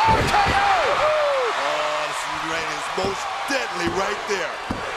KO! Oh, this is Reigns' most deadly right there.